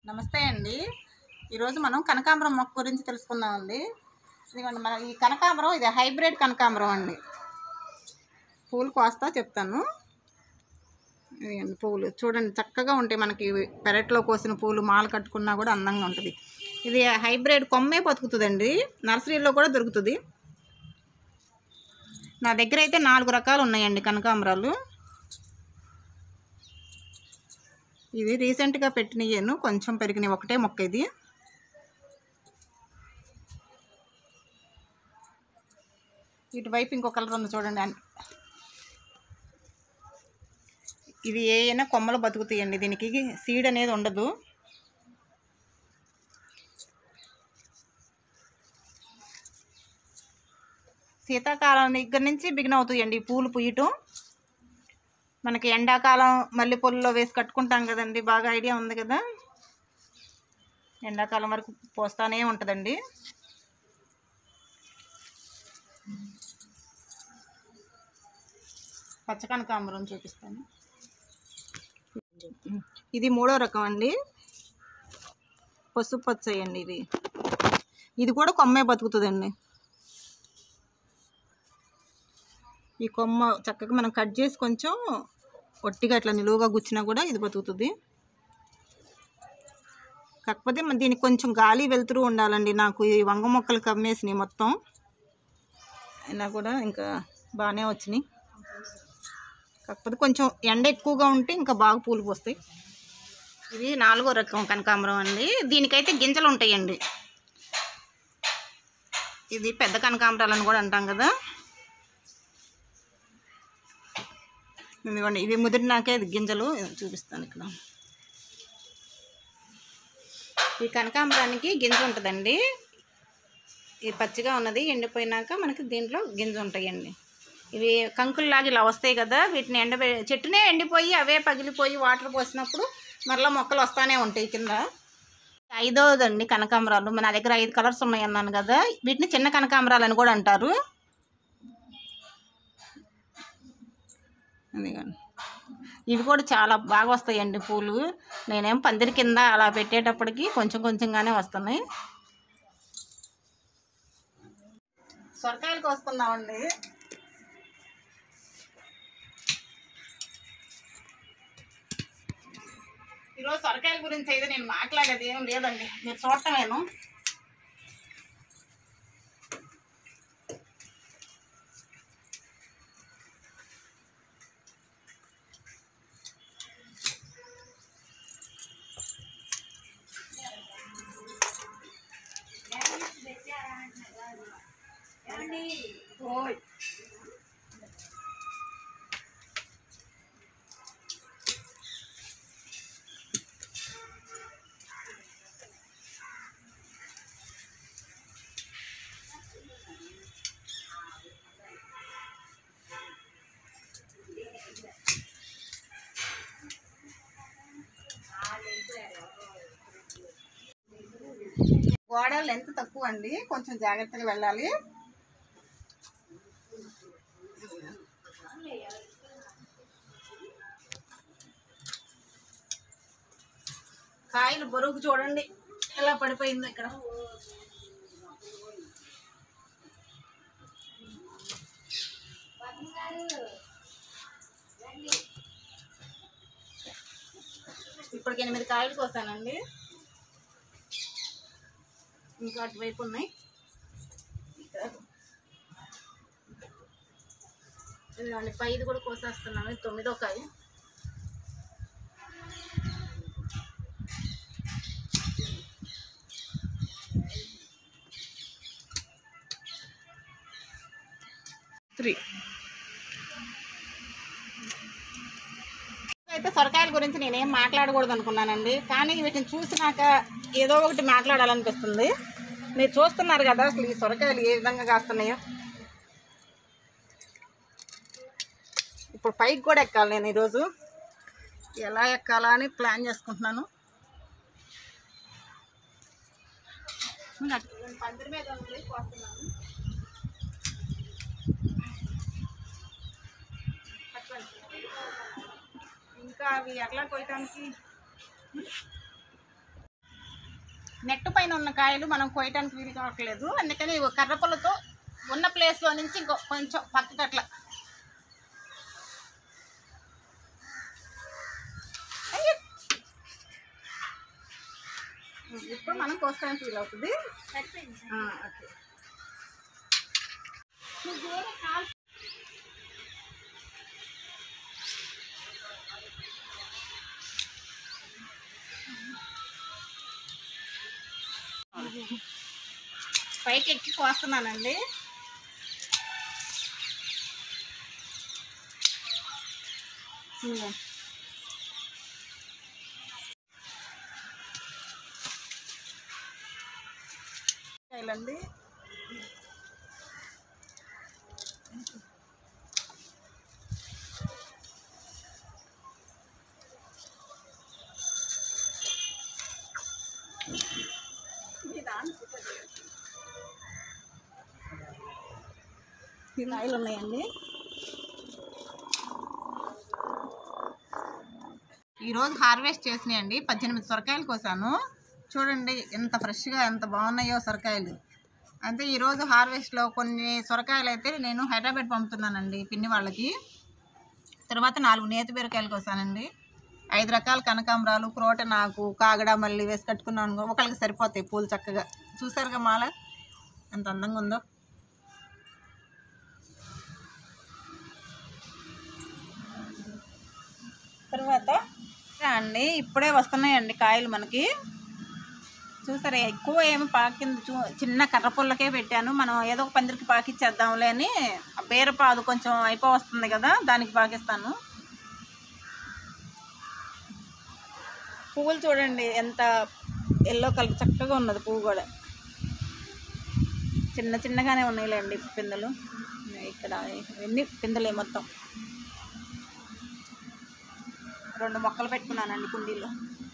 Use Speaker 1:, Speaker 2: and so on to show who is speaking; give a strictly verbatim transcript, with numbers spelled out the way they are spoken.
Speaker 1: నమస్తే అండి. ఈరోజు మనం కనకాంబరం మొక్క గురించి తెలుసుకుందామండి. ఇదిగోండి, మన ఈ కనకాంబరం ఇది హైబ్రిడ్ కనకాంబరం అండి. పూలు కోస్తా చెప్తాను. ఇదిగోండి పూలు చూడండి, చక్కగా ఉంటాయి. మనకి పెరట్లో కోసిన పూలు మాల కట్టుకున్నా కూడా అందంగా ఉంటుంది. ఇది హైబ్రిడ్ కొమ్మే బతుకుతుందండి. నర్సరీలో కూడా దొరుకుతుంది. నా దగ్గర అయితే నాలుగు రకాలు ఉన్నాయండి కనకాంబరాలు. ఇవి రీసెంట్గా పెట్టినయ్యాను, కొంచెం పెరిగినాయి. ఒకటే మొక్క ఇది. ఇటువైపు ఇంకో కలర్ ఉంది చూడండి. ఇది ఏ అయినా కొమ్మలు బతుకుతాయండి. దీనికి సీడ్ అనేది ఉండదు. శీతాకాలం దగ్గర నుంచి బిగిన్ అవుతాయండి పూలు పూయటం. మనకి ఎండాకాలం మల్లెపూలలో వేసి కట్టుకుంటాం కదండి, బాగా ఐడియా ఉంది కదా. ఎండాకాలం వరకు పోస్తానే ఉంటుందండి. పచ్చ కనకాంబరం చూపిస్తాను. ఇది మూడో రకం అండి, పసుపు పచ్చయండి. ఇది ఇది కూడా కొమ్మే బతుకుతుందండి. ఈ కొమ్మ చక్కగా మనం కట్ చేసి కొంచెం ఒట్టిగా ఇట్లా నిలువుగా గుచ్చినా కూడా ఇది బతుకుతుంది. కాకపోతే మన దీనికి కొంచెం గాలి వెలుతురు ఉండాలండి. నాకు ఈ వంగ మొక్కలు కమ్మేసినాయి మొత్తం, అయినా కూడా ఇంకా బాగానే వచ్చినాయి. కాకపోతే కొంచెం ఎండ ఎక్కువగా ఉంటే ఇంకా బాగా పూలు పోస్తాయి. ఇది నాలుగో రకం కనకాంబరం అండి. దీనికైతే గింజలు ఉంటాయండి. ఇది పెద్ద కనకాంబరాలని కూడా అంటాం కదా. ఇదిగోండి, ఇవి ముదిరినాకే ఇది గింజలు చూపిస్తాను. ఇక్కడ ఈ కనకాంబరానికి గింజ ఉంటుందండి. ఇది పచ్చిగా ఉన్నది, ఎండిపోయినాక మనకి దీంట్లో గింజ ఉంటాయండి. ఇవి కంకుల్లాగా ఇలా వస్తాయి కదా, వీటిని ఎండ చెట్టునే ఎండిపోయి అవే పగిలిపోయి వాటర్ పోసినప్పుడు మరలా మొక్కలు వస్తానే ఉంటాయి కింద. ఐదోదండి కనకాంబరాలు. నా దగ్గర ఐదు కలర్స్ ఉన్నాయి అన్నాను కదా, వీటిని చిన్న కనకాంబరాలు అని కూడా అంటారు. ఇవి కూడా చాలా బాగా వస్తాయండి పూలు. నేనేం పందిరి కింద అలా పెట్టేటప్పటికి కొంచెం కొంచెంగానే వస్తున్నాయి. సొరకాయలు కోసుకుందామండి. ఈరోజు సొరకాయల గురించి అయితే నేను మాట్లాడేది ఏం లేదండి, మీరు చూడటమేను. గోడ లెంత్ తక్కువ అండి, కొంచెం జాగ్రత్తగా వెళ్ళాలి. కాయలు బరువుకు చూడండి ఎలా పడిపోయిందో ఇక్కడ. ఇప్పటికి ఎనిమిది కాయలు కోసానండి, ఇంకా అటువైపు ఉన్నాయి. ఇదిగోండి పైది కూడా కోసేస్తున్నాను. తొమ్మిదో కాయ. త్రీ అయితే సొరకాయల గురించి నేనేం మాట్లాడకూడదు అనుకున్నానండి, కానీ వీటిని చూసినాక ఏదో ఒకటి మాట్లాడాలనిపిస్తుంది. మీరు చూస్తున్నారు కదా అసలు ఈ సొరకాయలు ఏ విధంగా కాస్తున్నాయో. ఇప్పుడు పైకి కూడా ఎక్కాలి. నేను ఈరోజు ఎలా ఎక్కాలా అని ప్లాన్ చేసుకుంటున్నాను. పందిరి మీద పోస్తున్నాను. ఇంకా అవి ఎట్లా కొయ్యడానికి నెట్టు పైన ఉన్న కాయలు మనం కోయటానికి వీలు కావట్లేదు, అందుకని కర్రపుల్లతో ఉన్న ప్లేస్లో నుంచి ఇంకో కొంచెం పక్కకి అట్లా ఇప్పుడు మనం కోసుకోవడానికి ఫీల్ అవుతుంది. పైకి ఎక్కి కోస్తున్నానండి. కాయలండి ఈ కాయలు ఉన్నాయండి. ఈరోజు హార్వెస్ట్ చేసినాయండి, పద్దెనిమిది సొరకాయలు కోసాను. చూడండి ఎంత ఫ్రెష్గా ఎంత బాగున్నాయో సొరకాయలు. అంటే ఈరోజు హార్వెస్ట్లో కొన్ని సొరకాయలు అయితే నేను హైదరాబాద్ పంపుతున్నానండి పిన్ని వాళ్ళకి. తర్వాత నాలుగు నేతి బీరకాయలు కోసానండి. ఐదు రకాల కనకాంబరాలు, క్రోటనాకు, కాగడ మళ్ళీ వేసి కట్టుకున్నాను. ఒకళ్ళకి సరిపోతాయి పూలు చక్కగా. చూసారుగా మాల ఎంత అందంగా ఉందో. తర్వాత అండి ఇప్పుడే వస్తున్నాయండి కాయలు మనకి. చూసారా ఎక్కువ ఏమి పాకింది, చూ చిన్న కర్రపుల్లకే పెట్టాను. మనం ఏదో ఒక పందిరికి పాకిచ్చేద్దాంలే అని. బీరపాదు కొంచెం అయిపో వస్తుంది కదా, దానికి పాకిస్తాను. పువ్వులు చూడండి ఎంత ఎల్లో కలర్ చక్కగా ఉన్నది. పువ్వు కూడా చిన్న చిన్నగానే ఉన్నాయిలేండి పిందెలు. ఇక్కడ ఇవన్నీ పిందెలే మొత్తం. రెండు మొక్కలు పెట్టుకున్నానండి కుండీలో.